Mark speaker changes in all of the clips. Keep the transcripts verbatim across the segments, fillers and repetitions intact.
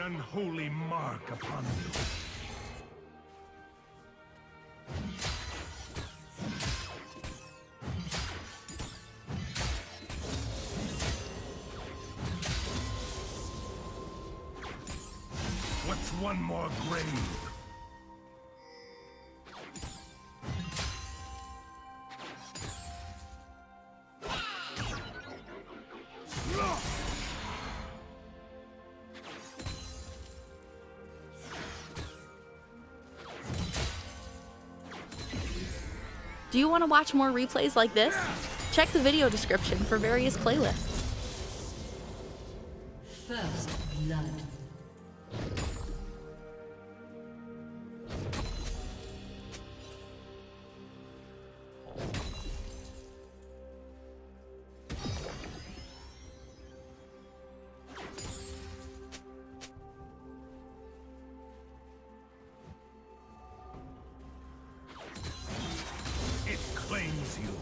Speaker 1: unholy mark upon you. What's one more grave?
Speaker 2: Do you want to watch more replays like this? Check the video description for various playlists.
Speaker 3: First blood.
Speaker 1: Claims you.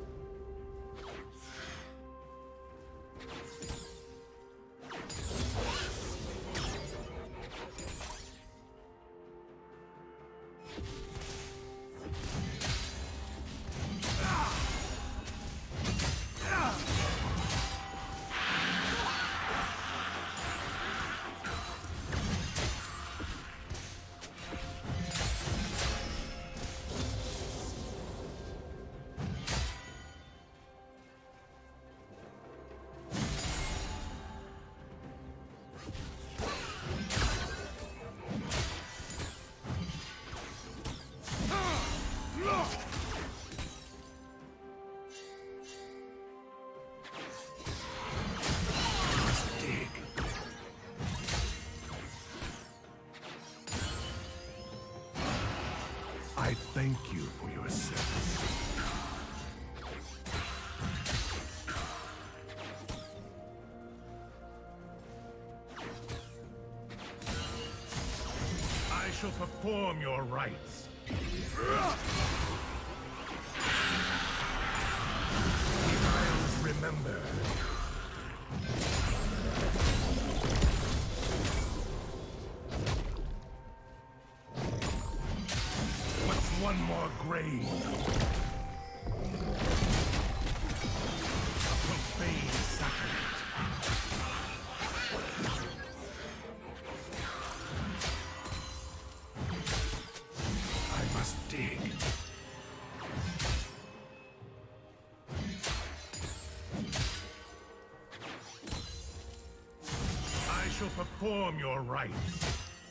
Speaker 1: I thank you for your service. I shall perform your rites. The Isles remember. One more grave. A profane sacrament. I must dig. I shall perform your rites.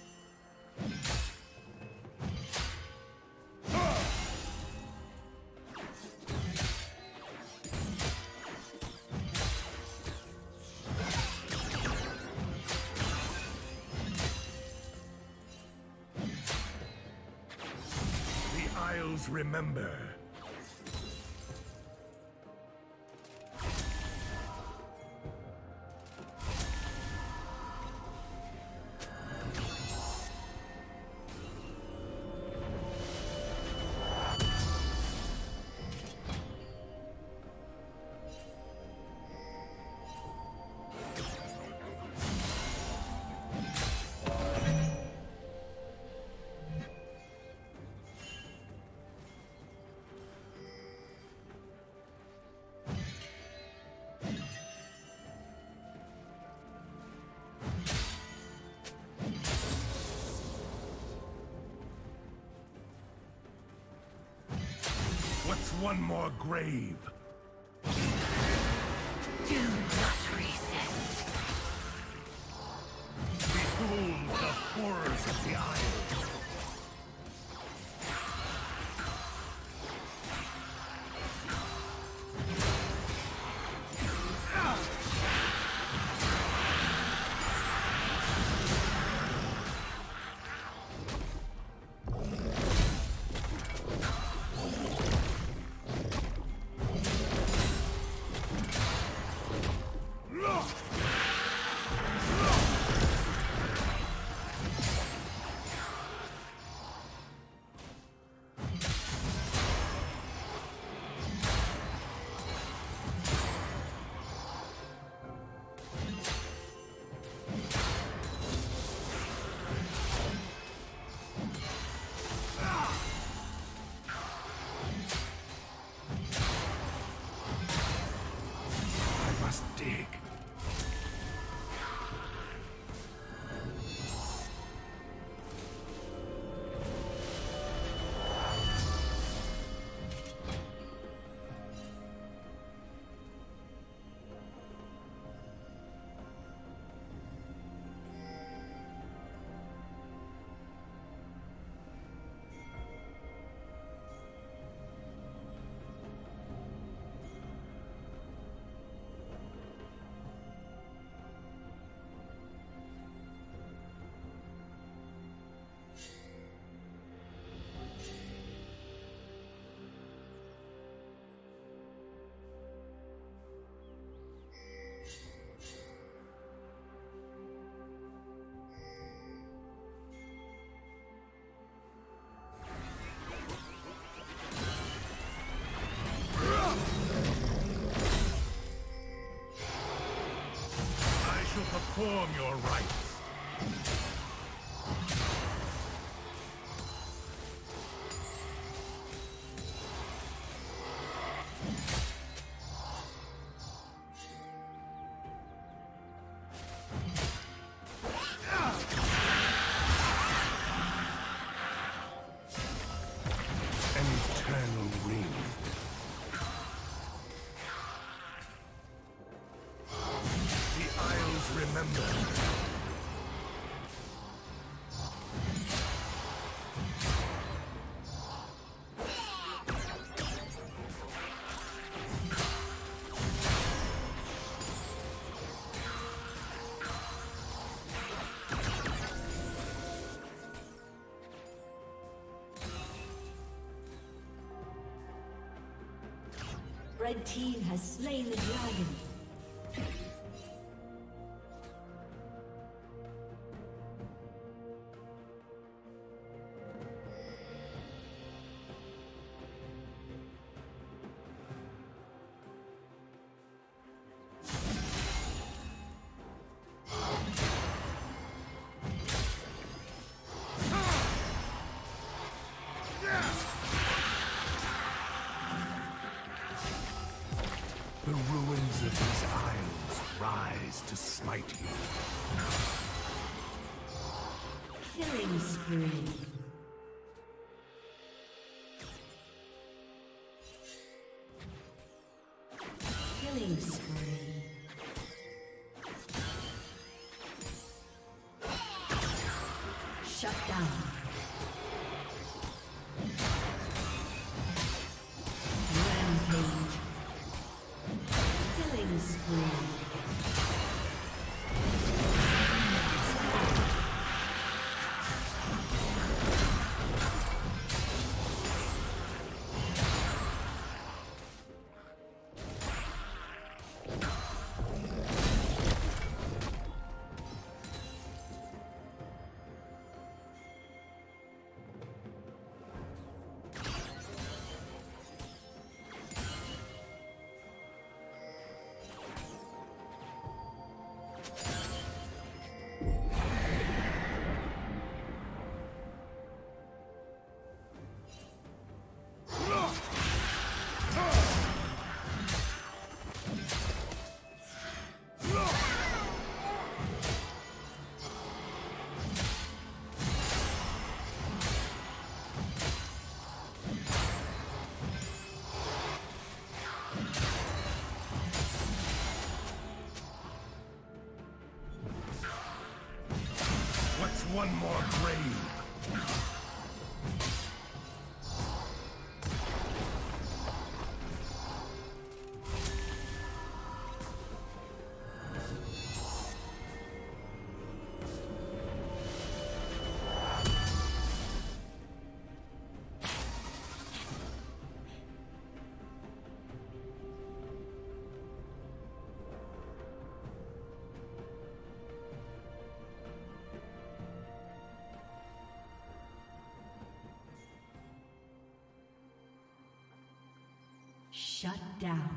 Speaker 1: Remember. What's one more grave?
Speaker 3: Do not resist.
Speaker 1: Behold the horrors of the Isles. Perform your rites.
Speaker 3: Red team has slain the dragon.
Speaker 1: The ruins of these isles rise to smite you.
Speaker 3: Killing spree. Killing spree. Shut down. Rampage. Killing spree.
Speaker 1: One more grave.
Speaker 3: Shut down.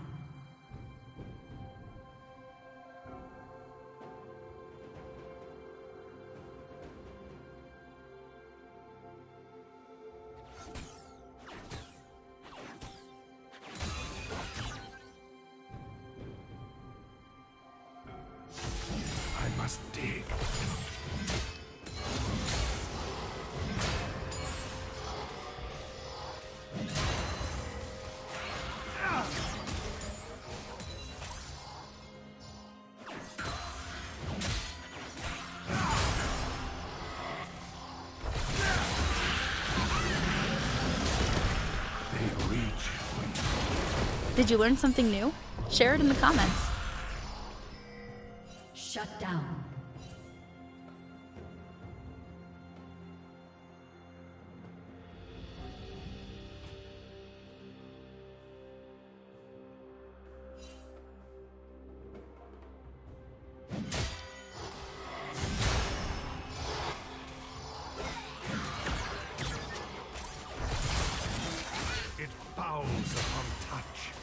Speaker 1: I must dig.
Speaker 2: Did you learn something new? Share it in the comments.
Speaker 3: Shut down.
Speaker 1: It fouls upon touch.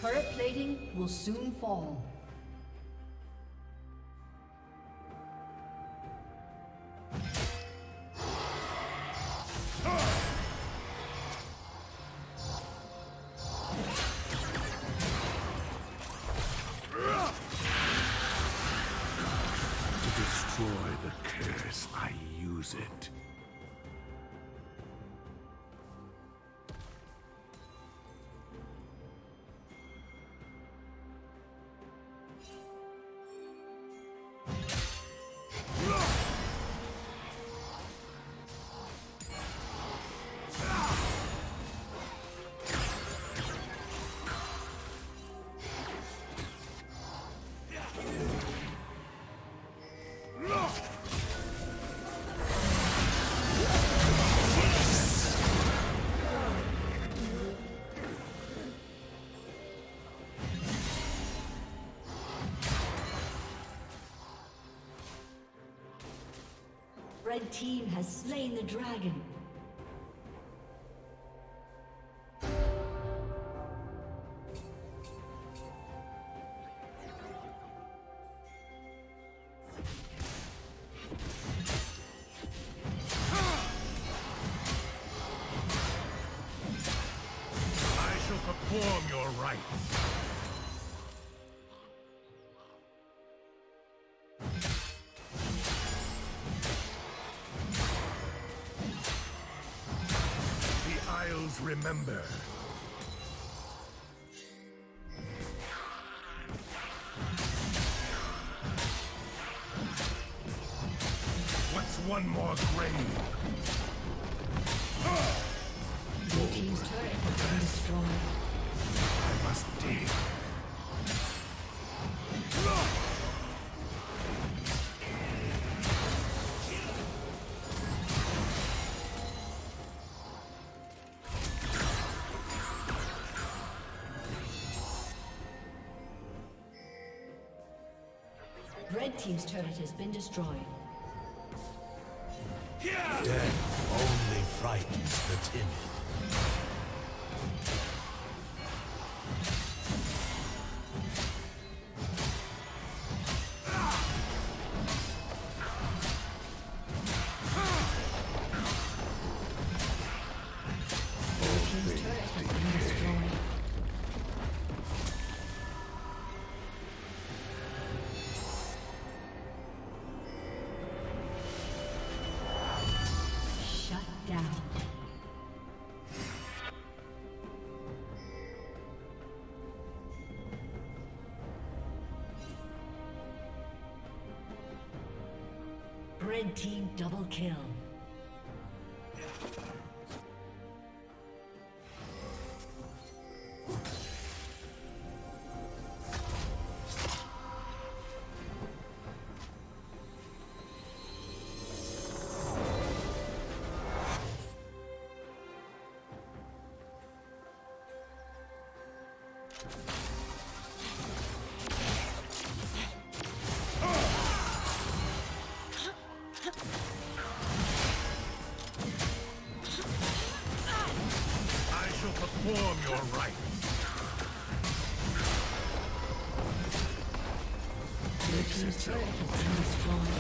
Speaker 3: Turret plating will soon fall.
Speaker 1: To destroy the curse, I use it.
Speaker 3: Red team has slain the dragon.
Speaker 1: I shall perform your rites. Remember. What's one more grave?
Speaker 3: Your team's turret has been destroyed.
Speaker 1: I must dig.
Speaker 3: Red team's turret has been destroyed.
Speaker 1: Death only frightens the timid.
Speaker 3: Red team double kill.
Speaker 1: Perform your rites.
Speaker 3: Your team's turret has been destroyed.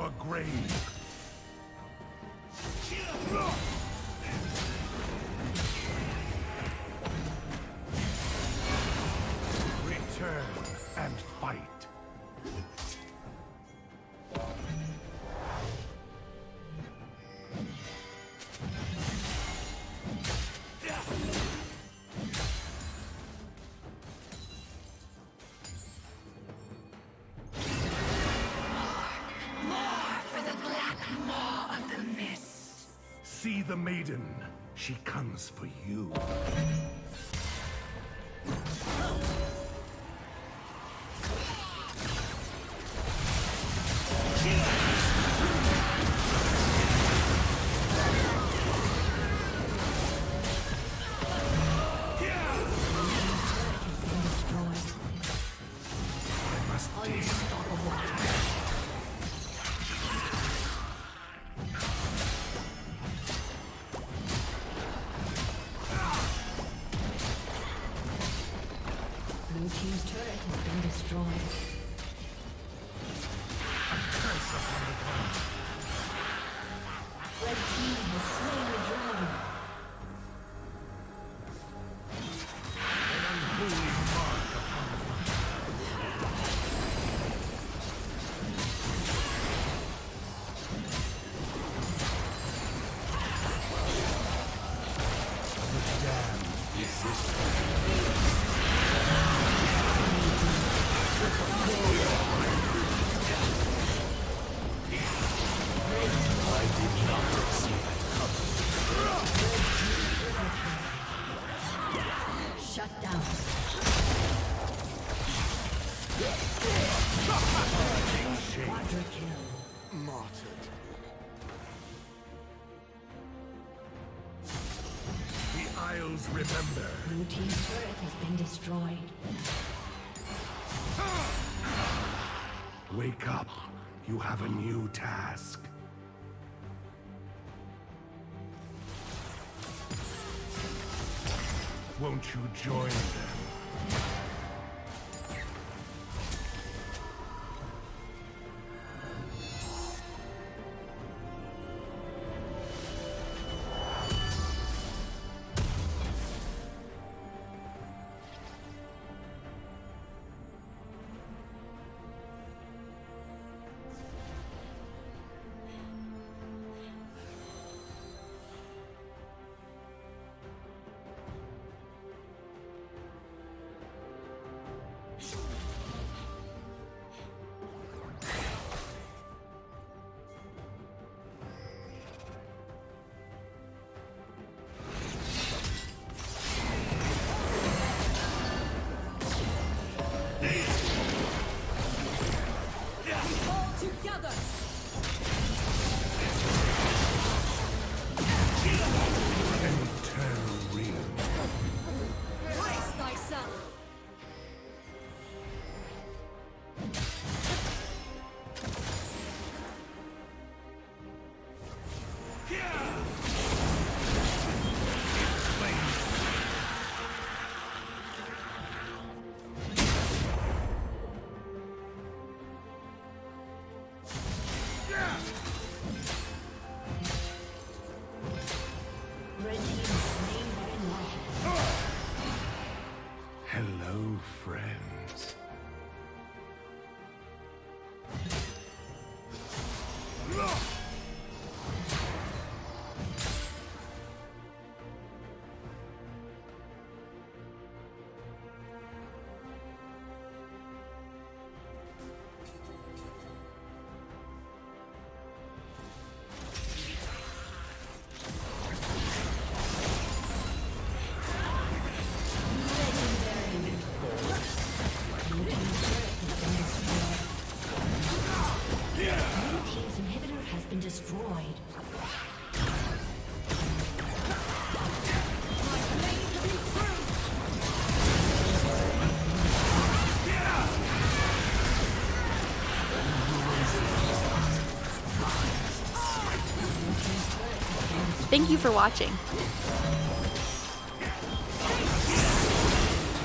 Speaker 1: more grave. Return and fight. See the maiden. She comes for you. I must deal.
Speaker 3: Blue team's turret has been destroyed.
Speaker 1: A curse upon the ground.
Speaker 3: Red team has slain the dragon.
Speaker 1: An unholy mark upon the The damned resist. I did not see that coming.
Speaker 3: Shut down. Quadra kill.
Speaker 1: Martyred. The Isles remember.
Speaker 3: Blue team's turret has been destroyed.
Speaker 1: Wake up. You have a new task. Won't you join them? Hello, friends.
Speaker 2: Thank you for watching.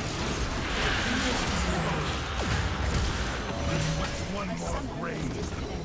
Speaker 1: One more grave.